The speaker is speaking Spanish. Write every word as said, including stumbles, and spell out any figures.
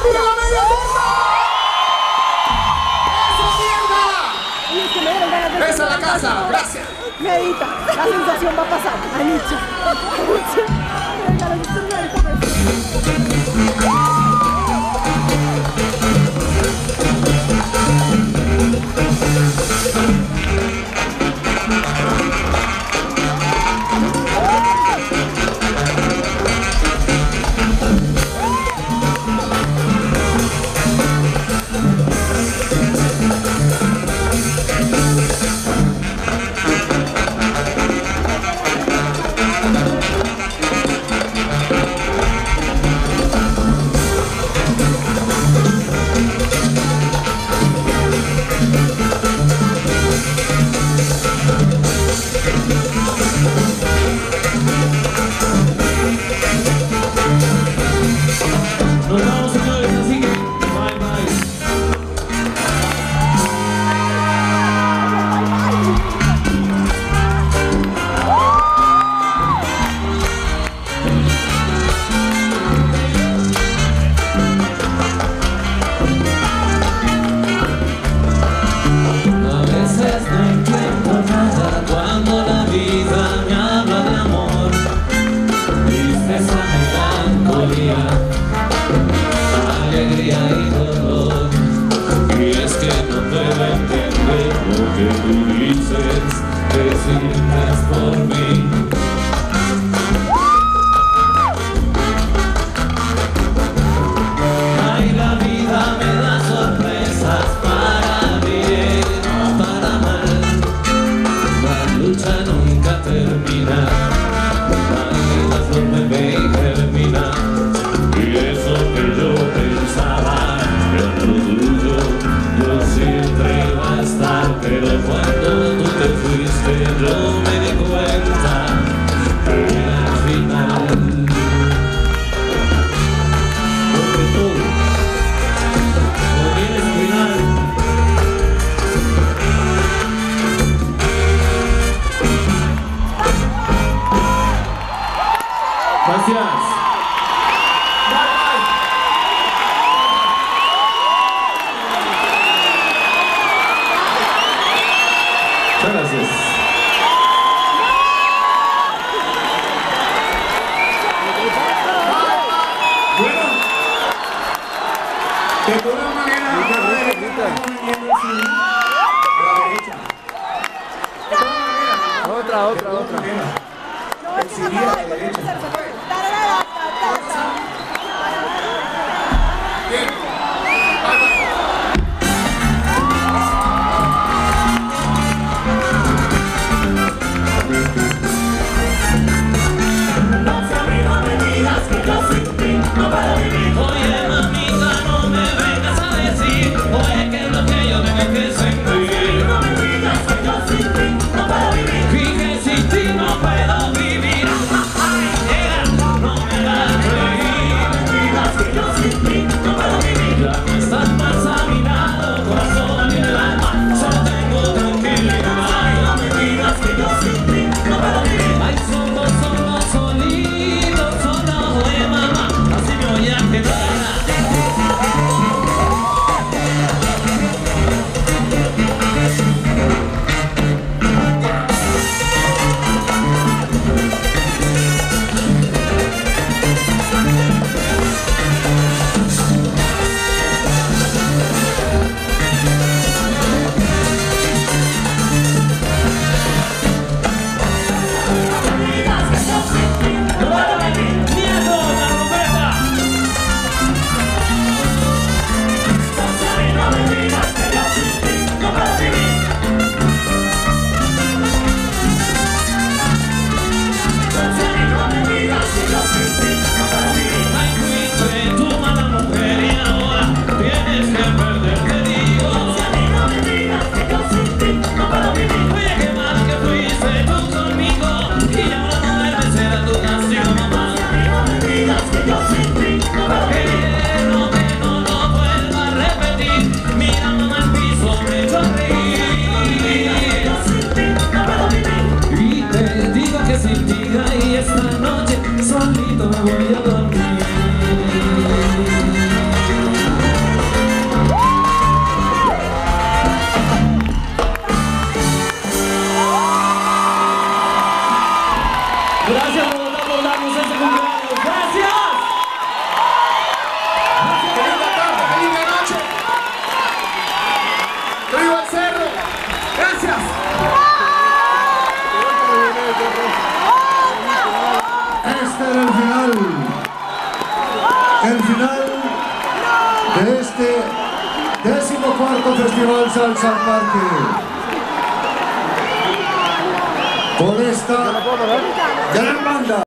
¡Tira la media torta! ¡Eso, mierda! ¡Esa es la casa! ¡Gracias! Medita, la sensación va a pasar. Anicha. Venga, los celulares, Otra, otra, otra. El C D a la derecha. Oye, mamita, no me vengas a decir, oye, que es lo que yo tengo que sentir. No me digas que yo sin ti no puedo vivir. Y que sin ti no puedo vivir. Ay, llega. Gracias Bogotá por darnos este cumpleaños. Gracias. ¡Qué linda tarde, qué linda noche! ¡Que viva el cerro! ¡Gracias! Este era el final. El final de este decimocuarto Festival Salsa al Parque. Por esta gran banda.